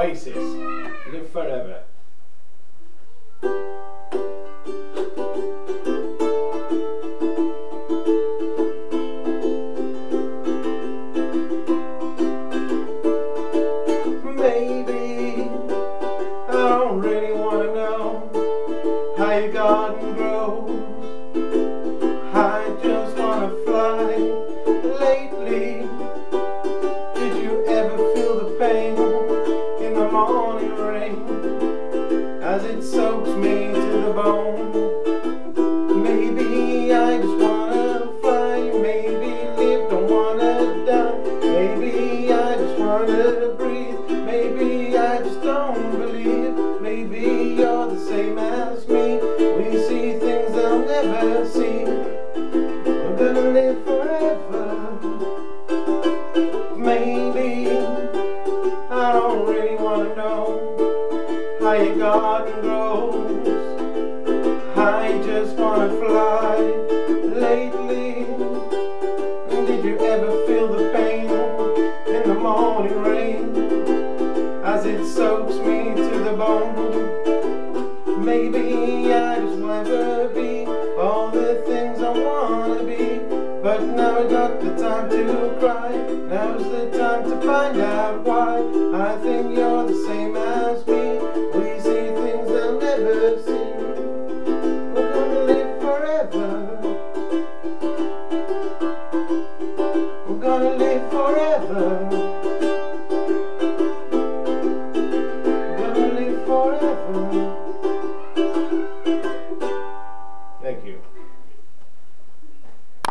Oasis, Live Forever. Maybe I don't really want to know how your garden grows. I just want to fly. Lately, did you ever feel the pain in the morning rain as it soaks me to the bone? Maybe I just want to fly. Maybe live, don't want to die. Maybe I just want to breathe. Maybe I just don't believe. Maybe you're the same as me. We see things they'll never see. We're gonna live forever. Maybe I don't really want to know how your garden grows. I just want to fly. Lately, did you ever feel the pain in the morning rain as it soaks me to the bone? Maybe I just will never be all the things I want to be, but now I got the time to cry. Now's the time to find out why. I think you're the same as me. We see things they'll never see. We're gonna live forever. We're gonna live forever. We're gonna live forever. Thank you.